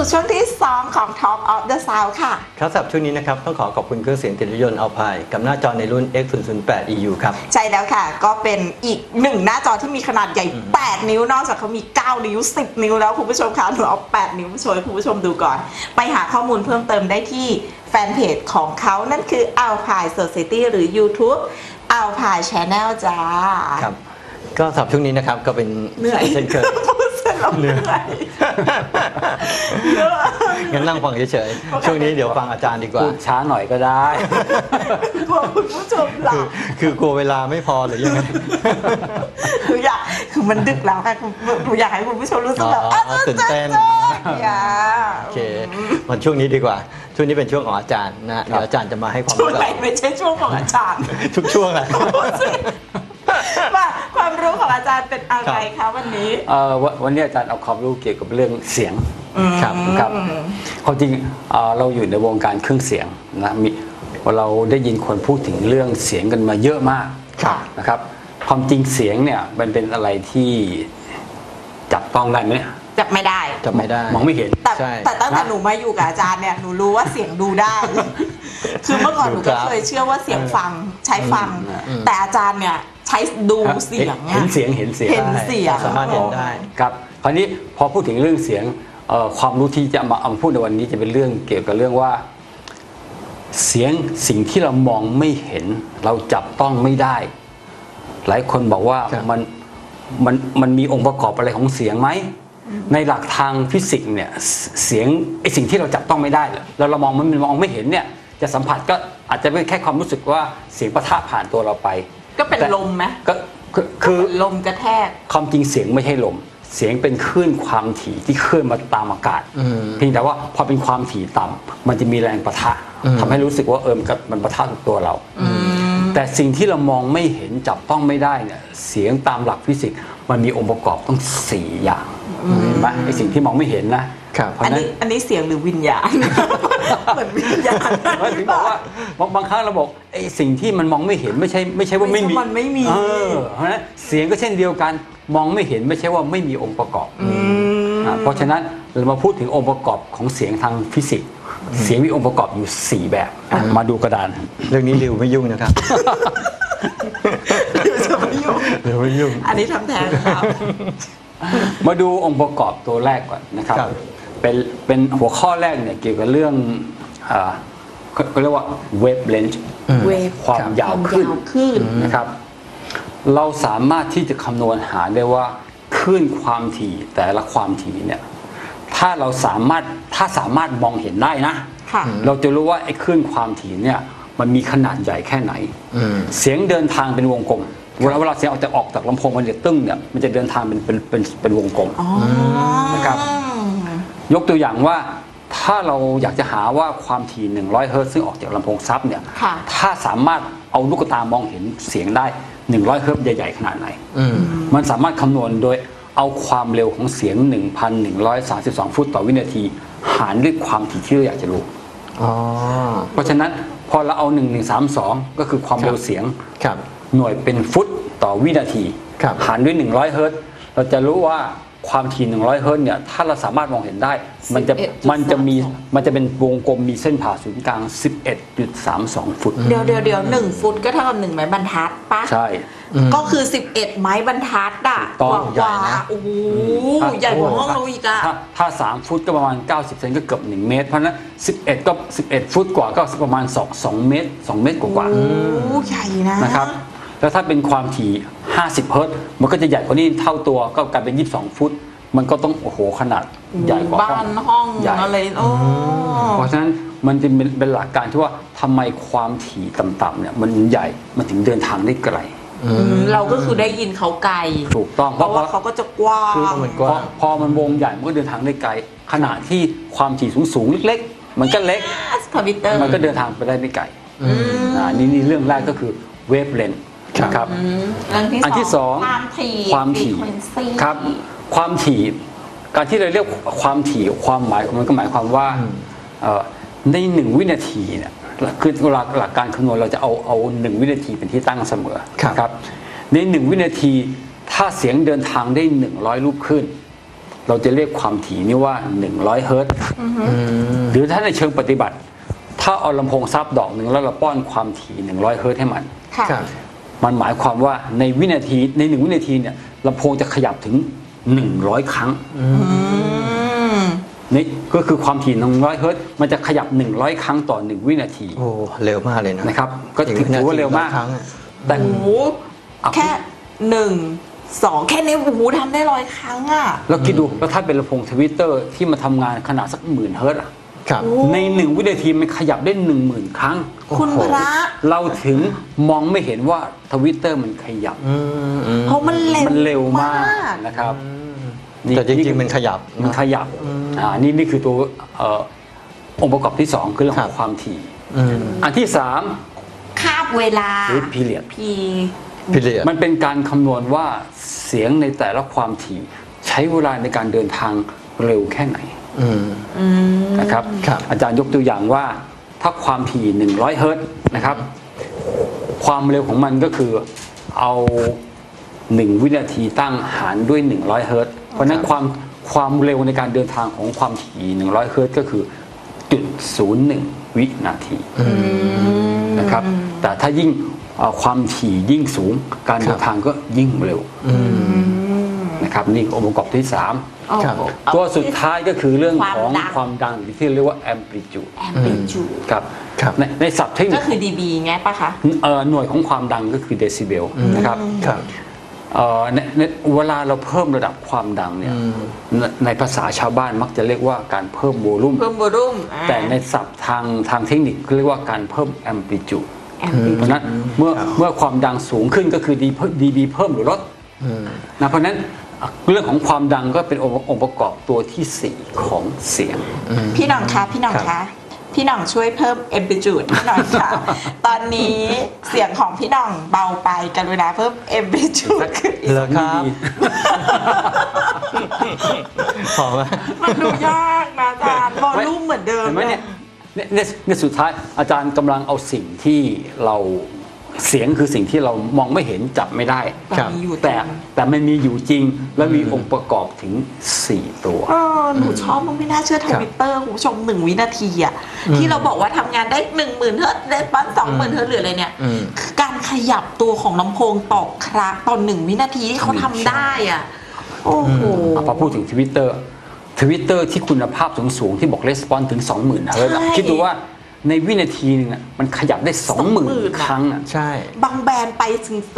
ช่วงที่2ของ Talk of the Sound ค่ะครับสำหรับช่วงนี้นะครับต้องขอบคุณเครื่องเสียงติดรถยนต์อัลพายกับหน้าจอในรุ่น X008 EU ครับใช่แล้วค่ะก็เป็นอีก1หน้าจอที่มีขนาดใหญ่8นิ้วนอกจากเขามี9นิ้ว10นิ้วแล้วคุณผู้ชมคะหนูเอา8นิ้วมาโชว์ให้คุณผู้ชมดูก่อนไปหาข้อมูลเพิ่มเติมได้ที่แฟนเพจของเขานั่นคือ Alpine Society หรือ YouTube Alpine Channel จ้าครับก็สำหรับช่วงนี้นะครับก็เป็นเหนื่อยเช่นเคยเหนื่อยงั้นนั่งฟังเฉยๆช่วงนี้เดี๋ยวฟังอาจารย์ดีกว่าช้าหน่อยก็ได้กลัวคุณผู้ชมหลับคือกลัวเวลาไม่พอหรือยังไงคือมันดึกแล้วค่ะหนูอยากให้คุณผู้ชมรู้สึกแบบตื่นเต้นโอเควันช่วงนี้ดีกว่าช่วงนี้เป็นช่วงของอาจารย์นะเดี๋ยวอาจารย์จะมาให้ความรู้ช่วงไหนไม่ใช่ช่วงของอาจารย์ทุกช่วงแหละความรู้ของอาจารย์เป็นอะไรคะวันนี้วันนี้อาจารย์เอาความรู้เกี่ยวกับเรื่องเสียงครับความจริงเราอยู่ในวงการเครื่องเสียงนะเราได้ยินคนพูดถึงเรื่องเสียงกันมาเยอะมากนะครับความจริงเสียงเนี่ยมันเป็นอะไรที่จับต้องได้ไหมจับไม่ได้มองไม่เห็นแต่ตั้งแต่หนูมาอยู่กับอาจารย์เนี่ยหนูรู้ว่าเสียงดูได้คือเมื่อก่อนหนูก็เคยเชื่อว่าเสียงฟังใช้ฟังแต่อาจารย์เนี่ยใช้ดูเสียงเห็นเสียงสามารถเห็นได้ครับคราวนี้พอพูดถึงเรื่องเสียงความรู้ที่จะมาพูดในวันนี้จะเป็นเรื่องเกี่ยวกับเรื่องว่าเสียงสิ่งที่เรามองไม่เห็นเราจับต้องไม่ได้หลายคนบอกว่ามันมีองค์ประกอบอะไรของเสียงไหมในหลักทางฟิสิกส์เนี่ยเสียงไอสิ่งที่เราจับต้องไม่ได้เรามองมันมองไม่เห็นเนี่ยจะสัมผัสก็อาจจะเป็นแค่ความรู้สึกว่าเสียงปะทะผ่านตัวเราไปก็เป็นลมไหมก็คือลมกระแทกความจริงเสียงไม่ใช่ลมเสียงเป็นคลื่นความถี่ที่เคลื่อนมาตามอากาศเพียงแต่ว่าพอเป็นความถี่ต่ำมันจะมีแรงปะทะทำให้รู้สึกว่ามันปะทะกับตัวเราแต่สิ่งที่เรามองไม่เห็นจับต้องไม่ได้เนี่ยเสียงตามหลักฟิสิกส์มันมีองค์ประกอบต้อง4อย่างเห็นไหมไอสิ่งที่มองไม่เห็นนะอันนี้เสียงหรือวิญญาณเหมือนวิญญาณที่บอกว่าบางครั้งเราบอกไอสิ่งที่มันมองไม่เห็นไม่ใช่ว่าไม่มีมันไม่มีเพราะฉะนั้นเสียงก็เช่นเดียวกันมองไม่เห็นไม่ใช่ว่าไม่มีองค์ประกอบเพราะฉะนั้นเรามาพูดถึงองค์ประกอบของเสียงทางฟิสิกส์เสียงมีองค์ประกอบอยู่4แบบมาดูกระดานเรื่องนี้ริวไม่ยุ่งนะครับริวจะไม่ยุ่งอันนี้ทำแทนครับมาดูองค์ประกอบตัวแรกก่อนนะครับเป็นหัวข้อแรกเนี่ยเกี่ยวกับเรื่องเขาเรียกว่า wavelength ความยาวขึ้นนะครับเราสามารถที่จะคำนวณหาได้ว่าคลื่นความถี่แต่ละความถี่เนี่ยถ้าสามารถมองเห็นได้นะเราจะรู้ว่าไอ้คลื่นความถี่เนี่ยมันมีขนาดใหญ่แค่ไหนเสียงเดินทางเป็นวงกลมเวลาเสียงออกจากลำโพงมันจะตึ้งเนี่ยมันจะเดินทางเป็นวงกลมนะครับยกตัวอย่างว่าถ้าเราอยากจะหาว่าความถี่100 เฮิรตซ์ซึ่งออกจากลำโพงซับเนี่ยถ้าสามารถเอาลูกตามองเห็นเสียงได้100 เฮิรตซ์ใหญ่ๆขนาดไหนมันสามารถคำนวณโดยเอาความเร็วของเสียง 1,132 ฟุตต่อวินาทีหารด้วยความถี่ที่เราอยากจะรู้เพราะฉะนั้นพอเราเอา1132ก็คือความเร็วเสียงหน่วยเป็นฟุตต่อวินาทีหารด้วย100 เฮิรตซ์เราจะรู้ว่าความถี่100 เฮิรตซ์เนี่ยถ้าเราสามารถมองเห็นได้มันจะเป็นวงกลมมีเส้นผ่าศูนย์กลาง 11.32 ฟุตเดี๋ยว1 ฟุตก็เท่ากับ1 ไม้บรรทัดปะใช่ก็คือ11 ไม้บรรทัดอ่ะกว่าโอ้โหใหญ่กว่าห้องเราอีกอ่ะถ้า3 ฟุตก็ประมาณ90 เซนก็เกือบ1 เมตรเพราะนั้น11ก็11 ฟุตกว่าก็ประมาณ2 เมตรกว่าโอ้ใหญ่นะครับแล้วถ้าเป็นความถี่50 เฮิรตซ์มันก็จะใหญ่กว่านี้เท่าตัวก็กลายเป็น22 ฟุตมันก็ต้องโอ้โหขนาดใหญ่กว่าบ้านห้องอะไรเพราะฉะนั้นมันจะเป็นหลักการที่ว่าทำไมความถี่ต่ำๆเนี่ยมันใหญ่มันถึงเดินทางได้ไกลเราก็คือได้ยินเขาไกลถูกต้องเพราะว่าเขาก็จะกว้างพอมันวงใหญ่มันก็เดินทางได้ไกลขณะที่ความถี่สูงเล็กๆมันก็เล็กมันก็เดินทางไปได้ไม่ไกลนี่เรื่องแรกก็คือเวฟเลนส์ครับอันที่สองความถี่ครับความถี่การที่เราเรียกความถี่ความหมายมันก็หมายความว่าใน1 วินาทีเนี่ยคือหลักการคำนวณเราจะเอา1 วินาทีเป็นที่ตั้งเสมอครับใน1 วินาทีถ้าเสียงเดินทางได้100 ลูกคลื่นเราจะเรียกความถี่นี้ว่า100เฮิรตซ์หรือถ้าในเชิงปฏิบัติ ถ้าเอาลำโพงซับดอกหนึ่งแล้วเราป้อนความถี่100เฮิรตซ์ให้มันค่ะครับมันหมายความว่าใน1 วินาทีเนี่ยลำโพงจะขยับถึง100ครั้งนี่ก็คือความถี่100เฮิรตซ์มันจะขยับ100ครั้งต่อ1 วินาทีโอ้เร็วมากเลยนะนะครับก็ถือว่าเร็วมากครั้งอะแต่โอ้โหแค่1 2แค่นี้โอ้โหทำได้100 ครั้งอ่ะแล้วคิดดูแล้วถ้าเป็นลำโพงทวิตเตอร์ที่มาทำงานขนาดสัก10,000เฮิรตซ์อะครับใน1 วินาทีมันขยับได้10,000ครั้งคุณพระเราถึงมองไม่เห็นว่าทวิตเตอร์มันขยับเพราะมันเร็วมากนะครับแต่จริงๆมันขยับมันขยับนี่คือตัวองค์ประกอบที่ 2 คือเรื่องของความถี่ อันที่ 3 คาบเวลาหรือ period พีพิเรียดมันเป็นการคำนวณว่าเสียงในแต่ละความถี่ใช้เวลาในการเดินทางเร็วแค่ไหนนะครับครับอาจารย์ยกตัวอย่างว่าถ้าความถี่100เฮิรตซ์นะครับความเร็วของมันก็คือเอา1 วินาทีตั้งหารด้วย100เฮิรตซ์เพราะฉะนั้นความเร็วในการเดินทางของความถี่100เฮิรตซ์ก็คือ0.01 วินาทีนะครับแต่ถ้ายิ่งความถี่ยิ่งสูงการเดินทางก็ยิ่งเร็วนะครับนี่องค์ประกอบที่ 3 ครับตัวสุดท้ายก็คือเรื่องของความดังความดังที่เรียกว่า amplitude amplitude ครับครับในศัพท์เทคนิก็คคือ dB ไงปะคะหน่วยของความดังก็คือเดซิเบลนะครับครับในเวลาเราเพิ่มระดับความดังเนี่ยในภาษาชาวบ้านมักจะเรียกว่าการเพิ่มโวลูมเพิ่มวอลุ่มแต่ในศัพท์ทางเทคนิคเรียกว่าการเพิ่ม amplitude เพราะฉะนั้นเมื่อความดังสูงขึ้นก็คือ dB เพิ่มหรือลดนะเพราะฉะนั้นเรื่องของความดังก็เป็นองค์ประกอบตัวที่ 4 ของเสียงพี่หน่องคะพี่หน่องคะพี่หน่องช่วยเพิ่ม amplitude ให้หน่อยค่ะ ตอนนี้เสียงของพี่หน่องเบาไปกรุณาเพิ่ม amplitude ขึ้นอีกเหรอครับพอไหมมันดูยากนะอาจารย์วอลลุ่มเหมือนเดิมเห็นไหมเลเนี่ยสุดท้ายอาจารย์กำลังเอาสิ่งที่เราเสียงคือสิ่งที่เรามองไม่เห็นจับไม่ได้ครับมีอยู่แต่มันมีอยู่จริงและมีองค์ประกอบถึง 4 ตัวหนูชอบมันไม่น่าเชื่อทวิตเตอร์คุณผู้ชม1 วินาทีอ่ะที่เราบอกว่าทำงานได้ 10,000 เฮิรตซ์ได้ปั้น20,000 เฮิรตซ์หรืออะไรเนี่ยคือการขยับตัวของลำโพงต่อครั้งต่อ1 วินาทีที่เขาทำได้อ่ะโอ้โหพอพูดถึงทวิตเตอร์ที่คุณภาพสูงๆที่บอกレスปอนถึง 20,000 เฮิรตซ์อะใช่คิดดูว่าในวินาทีนึงอะมันขยับได้ 20,000 ครั้งอะใช่บางแบรนด์ไปถึง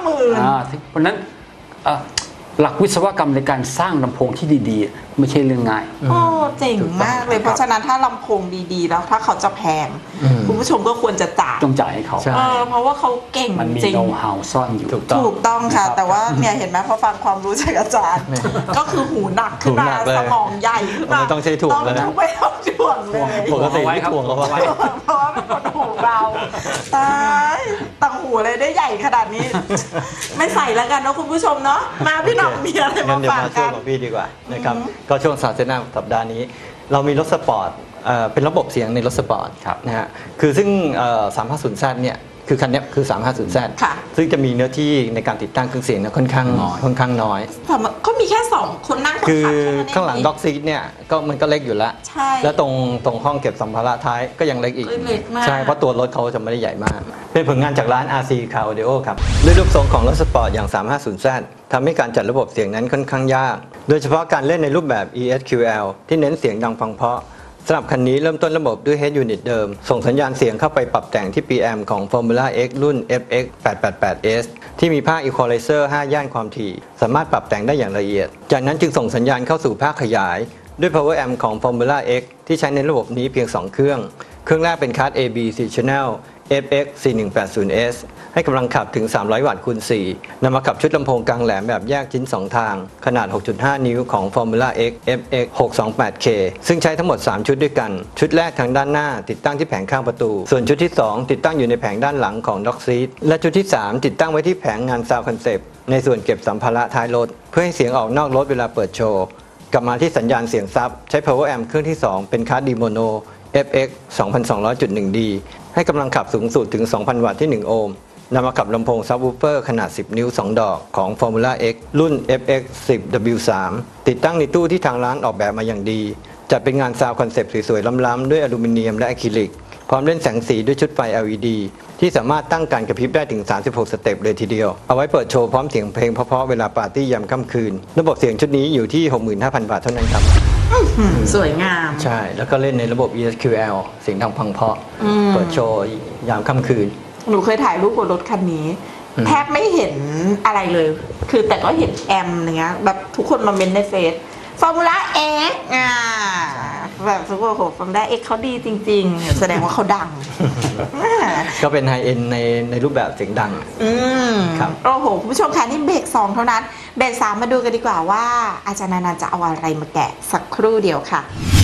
30,000 เพราะฉะนั้นหลักวิศวกรรมในการสร้างลำโพงที่ดีๆ ไม่ใช่เรื่องง่ายโอ้เจ๋งมากเลย เพราะฉะนั้นถ้าลำโพงดีๆ แล้วถ้าเขาจะแพงคุณผู้ชมก็ควรจะจ่ายต้องจ่ายให้เขาใช่เพราะว่าเขาเก่งมันมีจริงโน้ตฮาวซ่อนอยู่ถูกต้องถูกต้องค่ะนะครับแต่ว่าเนี่ยเห็นไหมพอฟังความรู้จากอาจารย์ ก็คือหูหนักขึ้นหูหมานักเลยสมองใหญ่ขึ้นมาไม่ต้องใช้ถ่วงแล้วนะต้องไม่ต้องถ่วงเลยปกติที่ถ่วงเอาไว้เพราะว่าเป็นคนหูเราตายต่างหูเลยได้ใหญ่ขนาดนี้ ไม่ใส่แล้วกันเนาะคุณผู้ชมเนาะมาพี่หน้องมีอะไรงั้มานเดี๋ยวฝากมาช่กัวยนของพี่ดีกว่านะครับก็ช่วงศาสตร์หน้าสัปดาห์นี้ เรามีรถสปอร์ตเป็นระบบเสียงในรถสปอร์ตครับนะฮะคือซึ่ง 350Z เนี่ยคือคันนี้คือ 350Z ค่ะซึ่งจะมีเนื้อที่ในการติดตั้งเครื่องเสียงเนี่ยค่อนข้างน้อยแต่มันก็มีแค่2คนนั่งคือคนขับข้างหลังด็อกซีทเนี่ยก็มันก็เล็กอยู่แล้วใช่แล้วตรงห้องเก็บสัมภาระท้ายก็ยังเล็กอีกเล็กมากใช่เพราะตัวรถเขาจะไม่ได้ใหญ่มาก เป็นผลงานจากร้าน RC Car Audio ครับด้วยรูปทรงของรถสปอร์ตอย่าง 350Z ทำให้การจัดระบบเสียงนั้นค่อนข้างยาก โดยเฉพาะการเล่นในรูปแบบ ESQL ที่เน้นเสียงดังฟังเพราะสำหรับคันนี้เริ่มต้นระบบด้วย Head Unit เดิม ส่งสัญญาณเสียงเข้าไปปรับแต่งที่ PM ของ Formula X รุ่น FX 888S ที่มีภาค Equalizer 5 ย่านความถี่ สามารถปรับแต่งได้อย่างละเอียด จากนั้นจึงส่งสัญญาณเข้าสู่ภาคขยาย ด้วย Power Amp ของ Formula X ที่ใช้ในระบบนี้เพียง 2 เครื่อง เครื่องแรกเป็นคาร์ด AB 4 Channel FX 4180S ให้กำลังขับถึง 300 วัตต์คูณ 4 นำมาขับชุดลำโพงกลางแหลมแบบแยกชิ้น 2 ทาง ขนาด 6.5 นิ้วของ Formula X FX 628K ซึ่งใช้ทั้งหมด 3 ชุดด้วยกัน ชุดแรกทางด้านหน้าติดตั้งที่แผงข้างประตู ส่วนชุดที่ 2 ติดตั้งอยู่ในแผงด้านหลังของ Dock Seat และชุดที่ 3 ติดตั้งไว้ที่แผงงาน Sound Concept ในส่วนเก็บสัมภาระท้ายรถ เพื่อให้เสียงออกนอกรถเวลาเปิดโชว์ กลับมาที่สัญญาณเสียงซับใช้ Power Amp เครื่องที่ 2 เป็นคาร์ด D Mono FX 2200.1D ให้กำลังขับสูงสุดถึง 2,000 วัตต์ที่ 1 โอห์มนำมากับลำโพงซับวูเฟอร์ขนาด 10 นิ้ว 2 ดอกของ Formula X รุ่น FX10W3 ติดตั้งในตู้ที่ทางร้านออกแบบมาอย่างดีจัดเป็นงานซาวด์คอนเซปต์สวยๆล้ำๆด้วยอลูมิเนียมและอะคริลิกพร้อมเล่นแสงสีด้วยชุดไฟ LED ที่สามารถตั้งการกระพริบได้ถึง 36 สเต็ปเลยทีเดียว เอาไว้เปิดโชว์พร้อมเสียงเพลงเพราะๆเวลาปาร์ตี้ยามค่ำคืน ระบบเสียงชุดนี้อยู่ที่ 65,000 บาทเท่านั้นครับสวยงามใช่ แล้วก็เล่นในระบบ ESQL เสียงดังพังเพราะ เปิดโชว์ยามค่ำคืนหนูเคยถ่ายรูปบนรถคันนี้ แทบไม่เห็นอะไรเลย คือแต่ก็เห็นแอมอย่างเงี้ยแบบทุกคนมาเมนในเฟซฟอร์มูล่าเอ็กแบบทุกคนโหฟอร์มูล่าเอ็กเขาดีจริงๆ แสดงว่าเขาดังก็เป็นไฮเอ็นในรูปแบบเสียงดัง ครับโอ้โหคุณผู้ชมคะนี่เบรก2เท่านั้น เบรก3มาดูกันดีกว่าว่าอาจารย์นันท์จะเอาอะไรมาแกะสักครู่เดียวค่ะ